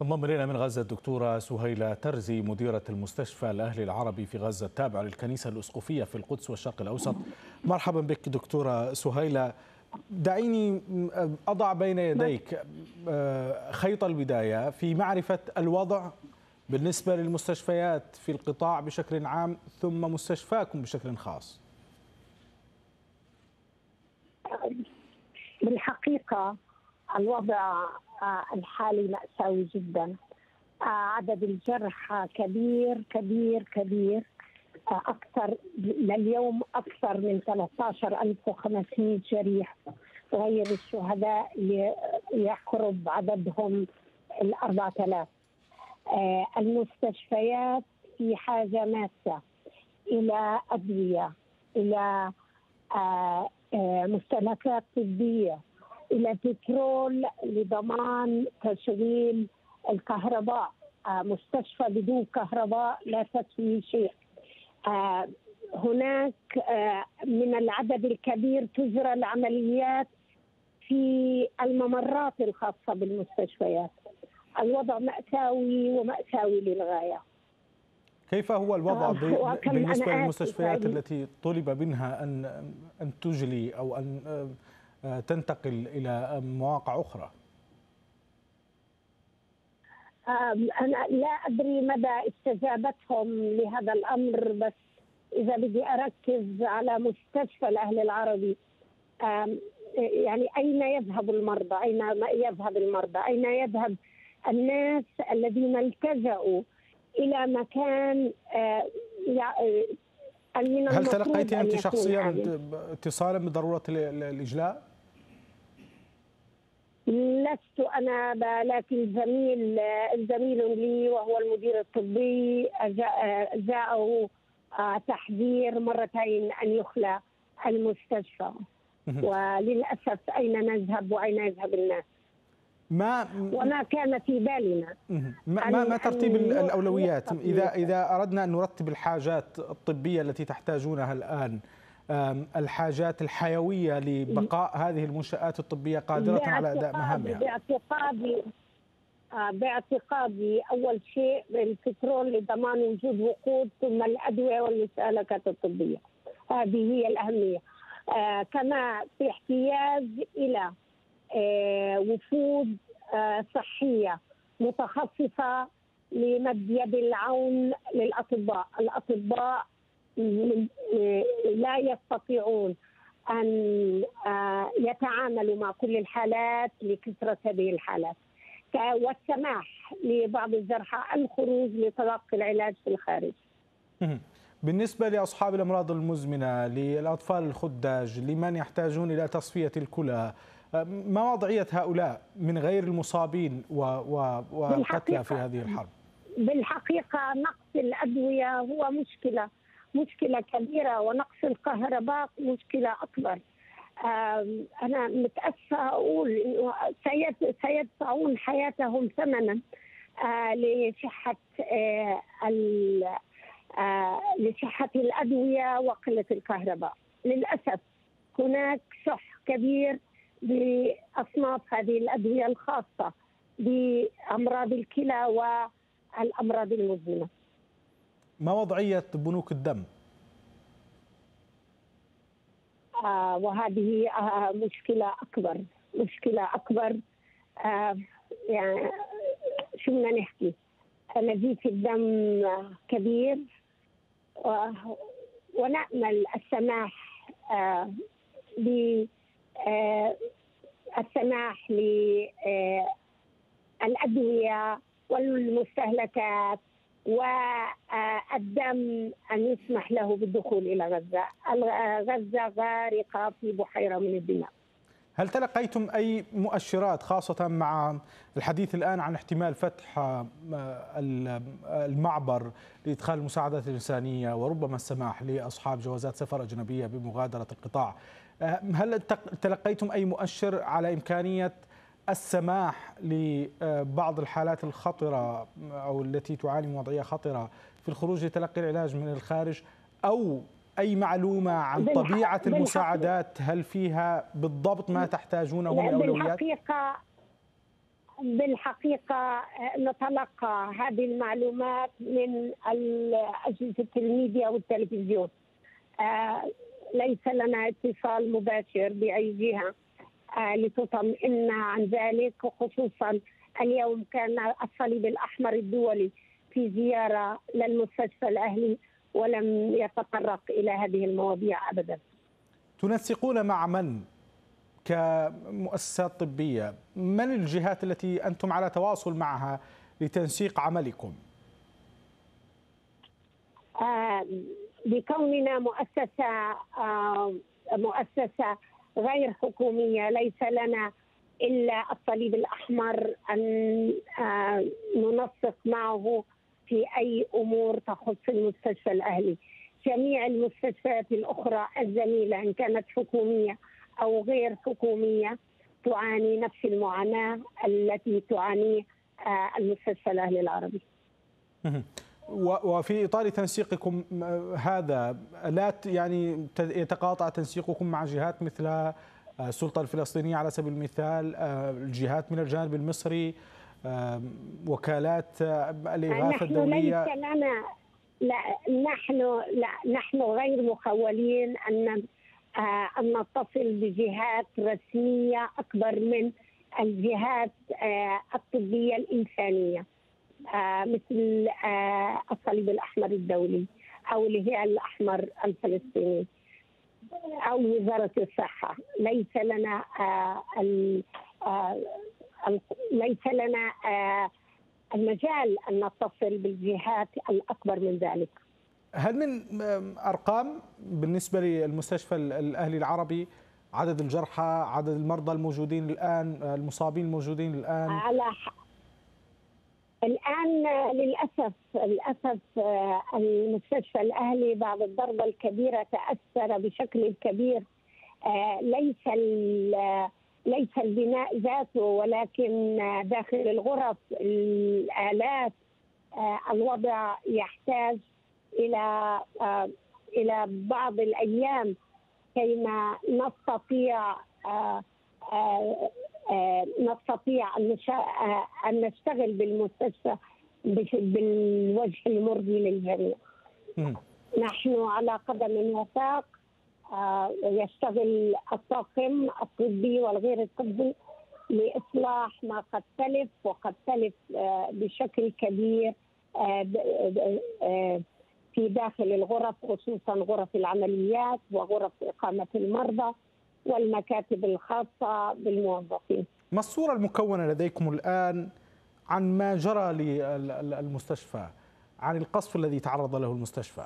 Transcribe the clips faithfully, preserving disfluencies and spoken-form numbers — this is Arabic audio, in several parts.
انضم الينا من غزه الدكتوره سهيله ترزي مديره المستشفى الاهلي العربي في غزه التابع للكنيسه الاسقفيه في القدس والشرق الاوسط. مرحبا بك دكتوره سهيله. دعيني اضع بين يديك خيط البدايه في معرفه الوضع بالنسبه للمستشفيات في القطاع بشكل عام ثم مستشفاكم بشكل خاص. بالحقيقه الوضع الحالي مأساوي جدا. عدد الجرحى كبير كبير كبير، أكثر لليوم أكثر من ثلاثة عشر ألف وخمسمئة جريح، غير الشهداء يقرب عددهم ال أربعة آلاف. المستشفيات في حاجة ماسة إلى أدوية، إلى مستلزمات طبية، إلى بترول لضمان تشغيل الكهرباء. مستشفى بدون كهرباء لا تسوي شيء. هناك من العدد الكبير تجرى العمليات في الممرات الخاصة بالمستشفيات. الوضع مأساوي ومأساوي للغاية. كيف هو الوضع بالنسبة للمستشفيات التي طلب منها أن أن تجلي أو أن تنتقل إلى مواقع أخرى؟ أنا لا أدري مدى استجابتهم لهذا الأمر، بس إذا بدي أركز على مستشفى الأهلي العربي، يعني أين يذهب المرضى؟ أين يذهب المرضى؟ أين يذهب الناس الذين التجأوا إلى مكان من هل تلقيتي أنت شخصيا اتصالا بضرورة الإجلاء؟ لست أنا، لكن زميل الزميل لي وهو المدير الطبي جاءه تحذير مرتين أن يخلى المستشفى، وللأسف أين نذهب وأين يذهب الناس؟ ما وما كان في بالنا. ما, ما ترتيب الأولويات إذا إذا أردنا أن نرتب الحاجات الطبية التي تحتاجونها الآن، الحاجات الحيوية لبقاء هذه المنشآت الطبية قادرة على أداء مهامها؟ باعتقادي باعتقادي أول شيء البترول لضمان وجود وقود، ثم الأدوية والمستهلكات الطبية. هذه هي الأهمية. آه كما في احتياج إلى آه وفود آه صحية متخصصة لمد يد العون للأطباء. الأطباء لا يستطيعون أن يتعاملوا مع كل الحالات لكثرة هذه الحالات، والسماح لبعض الجرحى الخروج لتلقي العلاج في الخارج. بالنسبة لأصحاب الأمراض المزمنة، للأطفال الخداج، لمن يحتاجون إلى تصفية الكلى، ما وضعية هؤلاء من غير المصابين والقتلى في هذه الحرب؟ بالحقيقة نقص الأدوية هو مشكلة مشكلة كبيرة، ونقص الكهرباء مشكلة أكبر. أنا متأسفة أقول إنه سيدفعون حياتهم ثمنا لصحة لصحة الأدوية وقلة الكهرباء. للأسف هناك شح كبير بأصناف هذه الأدوية الخاصة بأمراض الكلى والأمراض المزمنة. ما وضعية بنوك الدم؟ آه وهذه آه مشكلة أكبر مشكلة أكبر. آه يعني شو بدنا نحكي؟ نزيف الدم كبير، ونأمل السماح آه ب آه السماح للأدوية والمستهلكات والدم أن يسمح له بالدخول إلى غزة. غزة غارقة في بحيرة من الدماء. هل تلقيتم أي مؤشرات، خاصة مع الحديث الآن عن احتمال فتح المعبر لإدخال المساعدات الإنسانية وربما السماح لأصحاب جوازات سفر أجنبية بمغادرة القطاع؟ هل تلقيتم أي مؤشر على إمكانية السماح لبعض الحالات الخطرة أو التي تعاني من وضعية خطرة في الخروج لتلقي العلاج من الخارج، أو أي معلومة عن طبيعة المساعدات؟ هل فيها بالضبط ما تحتاجونه من أولويات؟ بالحقيقة بالحقيقة نتلقى هذه المعلومات من أجهزة الميديا والتلفزيون. ليس لنا اتصال مباشر بأي جهة لتطمئننا عن ذلك، وخصوصا اليوم كان الصليب الأحمر الدولي في زيارة للمستشفى الأهلي ولم يتطرق إلى هذه المواضيع أبدا. تنسقون مع من كمؤسسات طبية؟ من الجهات التي أنتم على تواصل معها لتنسيق عملكم؟ آه بكوننا مؤسسة آه مؤسسة غير حكومية ليس لنا إلا الصليب الأحمر أن آه ننسق معه في أي أمور تخص المستشفى الأهلي. جميع المستشفيات الأخرى الزميلة إن كانت حكومية أو غير حكومية تعاني نفس المعاناة التي تعاني المستشفى الأهلي العربي. وفي إطار تنسيقكم هذا، لا يعني يتقاطع تنسيقكم مع جهات مثل السلطة الفلسطينية على سبيل المثال، الجهات من الجانب المصري، وكالات الإغاثة الدولية؟ ليس لنا لا نحن لا نحن غير مخولين أن أن نتصل بجهات رسمية أكبر من الجهات الطبية الإنسانية مثل الصليب الأحمر الدولي أو الهلال الأحمر الفلسطيني أو وزارة الصحة. ليس لنا ليس لنا المجال أن نتصل بالجهات الأكبر من ذلك. هل من أرقام بالنسبة للمستشفى الأهلي العربي، عدد الجرحى، عدد المرضى الموجودين الآن، المصابين الموجودين الآن؟ على الآن للأسف للأسف المستشفى الأهلي بعد الضربة الكبيرة تأثر بشكل كبير، ليس ليس البناء ذاته ولكن داخل الغرف، الآلات. الوضع يحتاج إلى إلى بعض الأيام كيما نستطيع نستطيع أن نشتغل بالمستشفى بالوجه المرضي للجميع. نحن على قدم وساق، يشتغل الطاقم الطبي والغير الطبي لإصلاح ما قد تلف وقد تلف بشكل كبير في داخل الغرف، خصوصا غرف العمليات وغرف إقامة المرضى والمكاتب الخاصة بالموظفين. ما الصورة المكونة لديكم الآن عن ما جرى للمستشفى، عن القصف الذي تعرض له المستشفى؟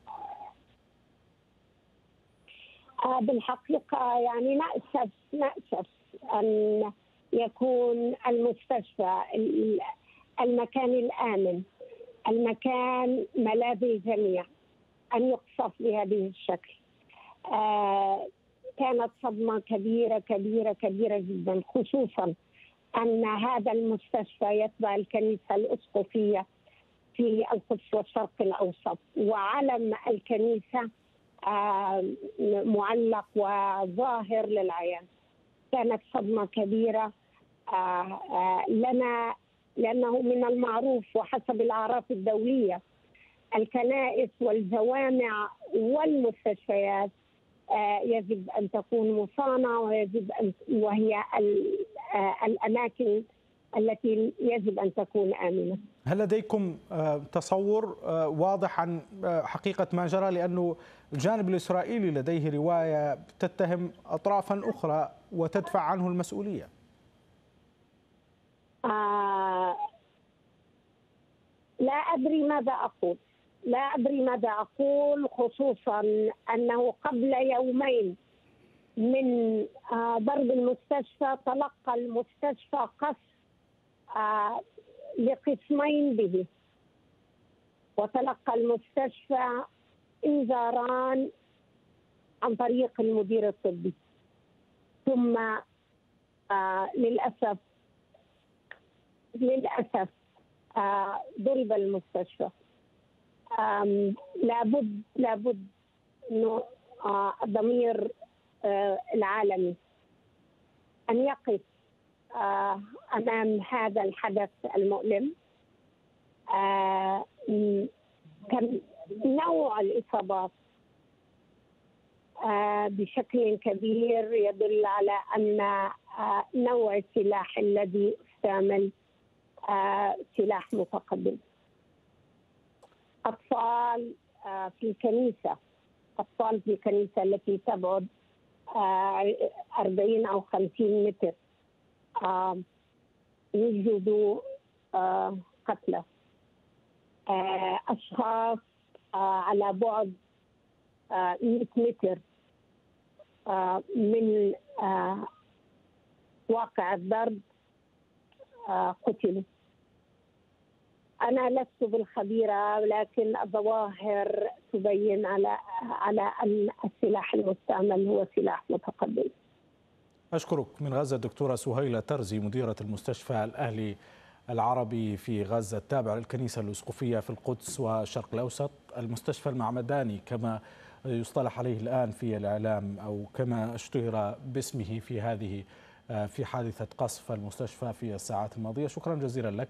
بالحقيقة يعني نأسف نأسف أن يكون المستشفى المكان الآمن، المكان ملاذ الجميع، أن يقصف بهذه الشكل. آه كانت صدمة كبيرة كبيرة كبيرة جدا، خصوصا أن هذا المستشفى يتبع الكنيسة الأسقفية في القدس والشرق الأوسط، وعلم الكنيسة آه معلق وظاهر للعيان. كانت صدمة كبيرة آه آه لنا، لأنه من المعروف وحسب الأعراف الدولية الكنائس والجوامع والمستشفيات يجب أن تكون مصانة، ويجب أن وهي الأماكن التي يجب أن تكون آمنة. هل لديكم تصور واضح عن حقيقة ما جرى؟ لأنه الجانب الإسرائيلي لديه رواية تتهم أطرافا أخرى وتدفع عنه المسؤولية. آه لا أدري ماذا أقول لا أدري ماذا أقول خصوصا أنه قبل يومين من آه ضرب المستشفى تلقى المستشفى قصف آه لقسمين به، وتلقى المستشفى إنذاران عن طريق المدير الطبي، ثم آه للأسف للأسف آه ضرب المستشفى. لابد لابد انه آه الضمير آه العالمي ان يقف أمام هذا الحدث المؤلم. كان نوع الإصابات بشكل كبير يدل على أن نوع السلاح الذي استعمل سلاح متقدم. أطفال في الكنيسة أطفال في الكنيسة التي تبعد أربعين أو خمسين متر يوجدوا قتلى. أشخاص على بعد مئة متر من واقع الضرب قتلوا. أنا لست بالخبيرة، ولكن الظواهر تبين على على أن السلاح المستعمل هو سلاح متقدم. أشكرك. من غزة الدكتورة سهيلة ترزي، مديرة المستشفى الأهلي العربي في غزة التابع للكنيسة الأسقفية في القدس والشرق الأوسط، المستشفى المعمداني كما يصطلح عليه الآن في الإعلام، أو كما اشتهر باسمه في هذه في حادثة قصف المستشفى في الساعات الماضية. شكرا جزيلا لك.